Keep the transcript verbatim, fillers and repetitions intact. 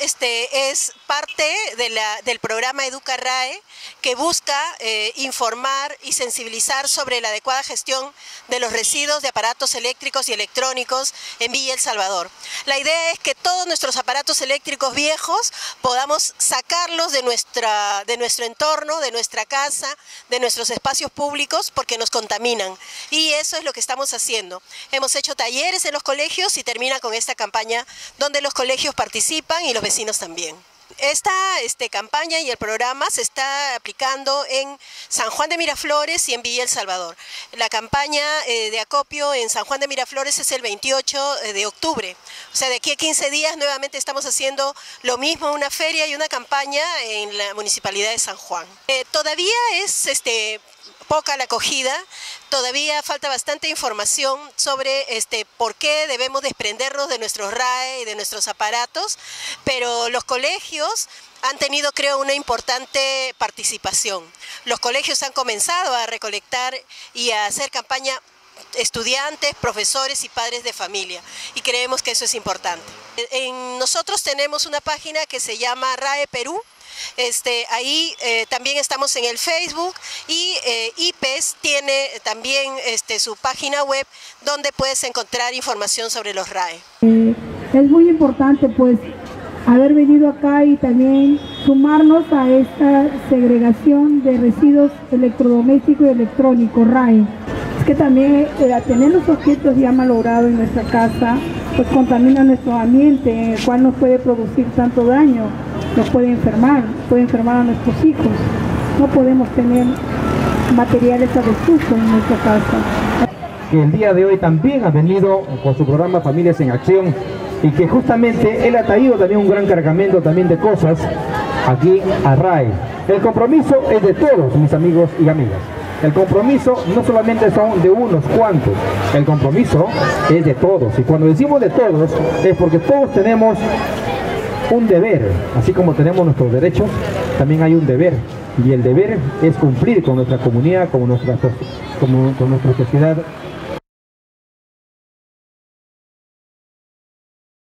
este, es parte de la, del programa Educa R A E, que busca eh, informar y sensibilizar sobre la adecuada gestión de los residuos de aparatos eléctricos y electrónicos en Villa El Salvador. La idea es que todos nuestros aparatos eléctricos viejos podamos sacarlos de, nuestra, de nuestro entorno, de nuestra casa, de nuestros espacios públicos, porque nos contaminan. Y eso es lo que estamos haciendo. Hemos hecho talleres en los colegios y termina con esta campaña donde los colegios participan y los vecinos también. Esta este, campaña y el programa se está aplicando en San Juan de Miraflores y en Villa El Salvador. La campaña eh, de acopio en San Juan de Miraflores es el veintiocho de octubre. O sea, de aquí a quince días nuevamente estamos haciendo lo mismo, una feria y una campaña en la Municipalidad de San Juan. Eh, todavía es este, poca la acogida, todavía falta bastante información sobre este, por qué debemos desprendernos de nuestros R A E y de nuestros aparatos, pero los colegios han tenido, creo, una importante participación. Los colegios han comenzado a recolectar y a hacer campaña estudiantes, profesores y padres de familia, y creemos que eso es importante. En, nosotros tenemos una página que se llama R A E Perú. Este, ahí eh, también estamos en el Facebook y eh, I P E S tiene también este, su página web donde puedes encontrar información sobre los R A E. Eh, es muy importante pues haber venido acá y también sumarnos a esta segregación de residuos electrodomésticos y electrónicos R A E. Es que también eh, tener los objetos ya malogrados en nuestra casa pues contamina nuestro ambiente, en el cual nos puede producir tanto daño, nos puede enfermar, puede enfermar a nuestros hijos. No podemos tener materiales a desuso en nuestra casa. Que el día de hoy también ha venido con su programa Familias en Acción y que justamente él ha traído también un gran cargamento también de cosas aquí a R A E. El compromiso es de todos, mis amigos y amigas. El compromiso no solamente son de unos cuantos, el compromiso es de todos. Y cuando decimos de todos, es porque todos tenemos un deber. Así como tenemos nuestros derechos, también hay un deber. Y el deber es cumplir con nuestra comunidad, con nuestra, con, con nuestra sociedad